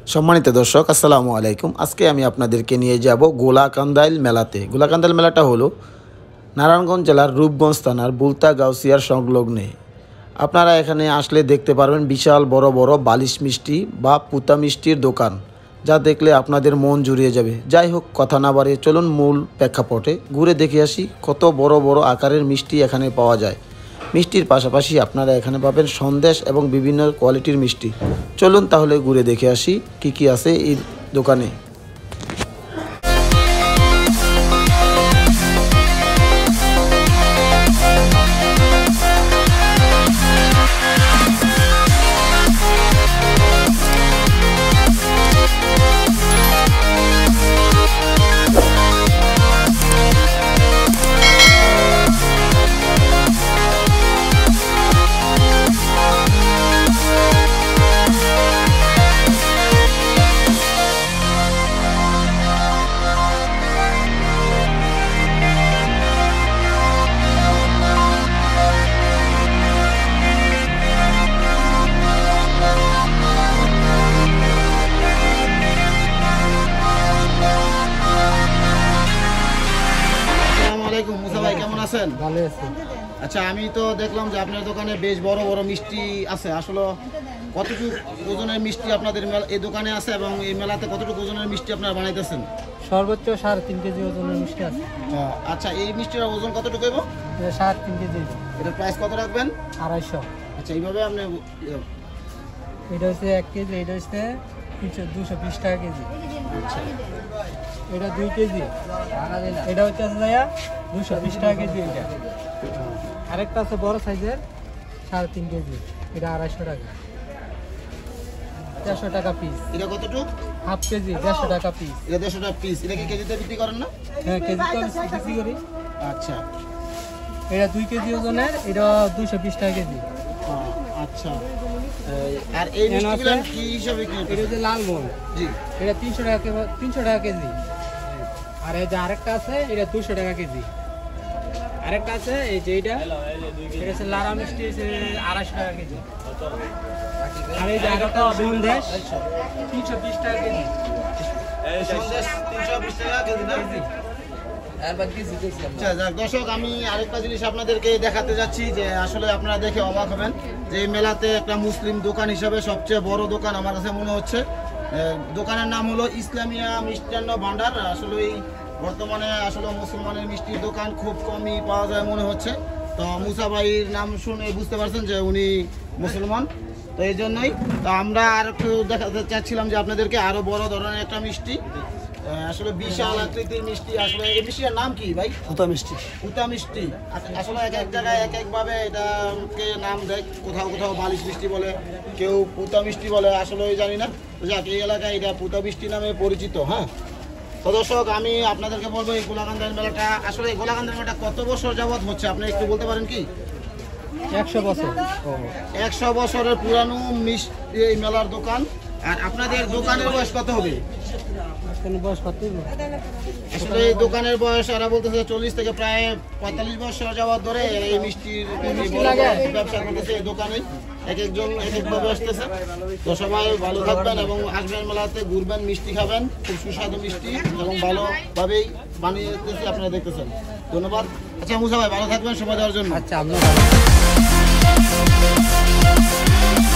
সম্মানিত দর্শক আসসালামু আলাইকুম। আজকে আমি আপনাদেরকে নিয়ে যাব গোলাকান্দাইল মেলাতে। গোলাকান্দাইল মেলাটা হলো নারায়ণগঞ্জ জেলার রূপগঞ্জ থানার বুলতা গাউসিয়ার সংলগ্নে। আপনারা এখানে আসলে দেখতে পারবেন বিশাল বড় বড় বালিশ মিষ্টি বা পুতা মিষ্টির দোকান, যা দেখলে আপনাদের মন জুড়িয়ে যাবে। যাই হোক, কথা না বাড়িয়ে চলুন মূল প্রেক্ষাপটে ঘুরে দেখে আসি কত বড় বড় আকারের মিষ্টি এখানে পাওয়া যায়। মিষ্টির পাশাপাশি আপনারা এখানে পাবেন সন্দেশ এবং বিভিন্ন কোয়ালিটির মিষ্টি। চলুন তাহলে ঘুরে দেখে আসি কি কি আছে এই দোকানে। ভালো আছে। আচ্ছা, আমি তো দেখলাম যে আপনার দোকানে বেশ বড় বড় মিষ্টি আছে। আসলে কতটুকু ওজনের মিষ্টি আপনাদের এই দোকানে আছে এবং এই মেলাতে কতটুকু ওজনের মিষ্টি আপনারা বানাইতেছেন? সর্বোচ্চ 3.5 কেজি ওজনের মিষ্টি আছে। আচ্ছা, এই মিষ্টির ওজন কতটুকু হইব? 3.5 কেজি। এটার প্রাইস কত রাখবেন? 250। আচ্ছা, এইভাবে আপনি এটা হচ্ছে 1 কেজি, এটা হচ্ছে 220 টাকা কেজি। আচ্ছা, এটা 2 কেজি, এটা হচ্ছে 220 টাকা কেজি। এটা আরেকটা আছে বড় সাইজের 3.5 কেজি, এটা 250 টাকা, 150 টাকা পিস। এটা কতটুকু? হাফ কেজি 150 টাকা পিস। এটা 150 টাকা পিস। এটা কি কেজিতে বিক্রি করেন না? হ্যাঁ, কেজিতে বিক্রি করি। আচ্ছা, এটা 2 কেজি ওজনের, এটা 220 টাকা কেজি। আচ্ছা, আর এই মিষ্টিগুলো কি হিসাবে কি? এটা হচ্ছে লালমোহন। জি, এটা 300 টাকা কেজি। আর এই যে আরেকটা আছে, এটা 200 টাকা কেজি। আরেকটা আছে এই যে এটা হচ্ছে লারা মিষ্টি, 250 টাকা কেজি। আর এই যে আরেকটা সন্দেশ 320 টাকা কেজি। সন্দেশ 320 টাকা কেজি না? আচ্ছা, দর্শক, আমি আরেকটা জিনিস আপনাদেরকে দেখাতে যাচ্ছি যে আসলে আপনারা দেখে অবাক হবেন যে এই মেলাতে একটা মুসলিম দোকান হিসাবে সবচেয়ে বড় দোকান আমার কাছে মনে হচ্ছে। দোকানের নাম হলো ইসলামিয়া মিষ্টান্ন ভান্ডার। আসলে এই বর্তমানে আসলে মুসলমানের মিষ্টির দোকান খুব কমই পাওয়া যায় মনে হচ্ছে। তো মুসা ভাইয়ের নাম শুনে বুঝতে পারছেন যে উনি মুসলমান। তো এই জন্যই তো আমরা আর একটু দেখাতে চাচ্ছিলাম যে আপনাদেরকে আরো বড় ধরনের একটা মিষ্টি, আসলে বিশাল আকৃতির মিষ্টি। আসলে এই মিষ্টির নাম কি ভাই? পুতা মিষ্টি। পুতা মিষ্টি। আসলে এক এক জায়গায় এক একভাবে এটাকে নাম দেয়। কোথাও কোথাও বালিশ মিষ্টি বলে, কেউ পুতা মিষ্টি বলে, আসলে জানি না। যাক, এই এলাকায় এটা পুতা মিষ্টি নামে পরিচিত। হ্যাঁ, তো দর্শক, আমি আপনাদেরকে বলবো এই গোলাকান্দাইল মেলাটা, আসলে এই গোলাকান্দাইল মেলাটা কত বছর যাবত হচ্ছে আপনি একটু বলতে পারেন কি? 100 বছর। 100 বছরের পুরানো মিষ্টি এই মেলার দোকান। আর আপনাদের দোকানের বয়স কত হবে? বয়স কত? আসলে এই দোকানের বয়স এরা বলতেছে 40 থেকে প্রায় 45 বছর যাওয়ার ধরে এই মিষ্টির ব্যবসা করতেছে। এই দোকানে এক একজন এক একভাবে আসতেছে। তো সবাই ভালো থাকবেন এবং আসবেন মেলাতে, ঘুরবেন, মিষ্টি খাবেন। খুব সুস্বাদু মিষ্টি এবং ভালোভাবেই বানিয়ে দিতেছি, আপনারা দেখতেছেন। ধন্যবাদ। আচ্ছা মুসা ভাই, ভালো থাকবেন সময় দেওয়ার জন্য। আচ্ছা, আপনার